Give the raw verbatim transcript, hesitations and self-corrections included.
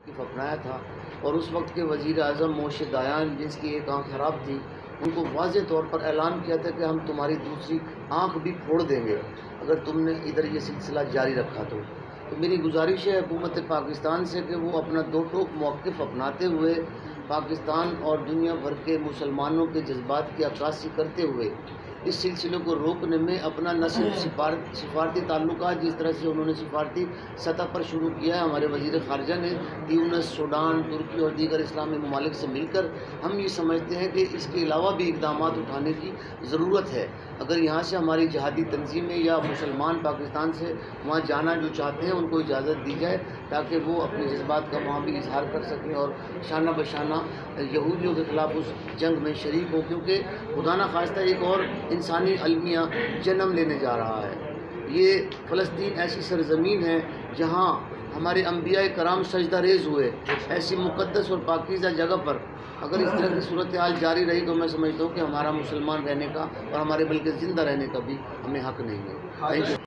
اپنایا تھا اور اس وقت کے وزیر اعظم موشے دایان جس کی ایک آنکھ خراب تھی ان کو واضح طور پر اعلان کیا تھا کہ ہم تمہاری دوسری آنکھ بھی پھوڑ دیں گے اگر تم نے ادھر یہ سلسلہ جاری رکھا تو تو میری گزارش ہے حکومت پاکستان سے کہ وہ اپنا دو ٹوک موقف اپناتے ہوئے پاکستان اور دنیا بھر کے مسلمانوں کے جذبات کی عکاسی کرتے ہوئے اس سلسلے کو روکنے میں اپنا نہ صرف سفارت سفارتی تعلقات جس طرح سے انہوں نے سفارتی سطح پر شروع کیا ہے ہمارے وزیر خارجہ نے تیونس، سوڈان، ترکی اور دیگر اسلامی ممالک سے مل کر ہم یہ سمجھتے ہیں کہ اس کے علاوہ بھی اقدامات اٹھانے کی ضرورت ہے۔ اگر یہاں سے ہماری جہادی تنظیمیں یا مسلمان پاکستان سے وہاں جانا جو چاہتے ہیں ان کو اجازت دی جائے تاکہ وہ اپنے جذبات کا وہاں بھی اظہار کر سکیں اور شانہ بشانہ یہودیوں کے خلاف اس جنگ میں شریک ہو، کیونکہ خدا نہ خواستہ ایک اور انسانی المیہ جنم لینے جا رہا ہے۔ یہ فلسطین ایسی سرزمین ہے جہاں ہمارے انبیاء کرام سجدہ ریز ہوئے، ایسی مقدس اور پاکیزہ جگہ پر اگر اس طرح کی صورتحال جاری رہی تو میں سمجھتا ہوں کہ ہمارا مسلمان رہنے کا اور ہمارے بلکہ زندہ رہنے کا بھی ہمیں حق نہیں ہے۔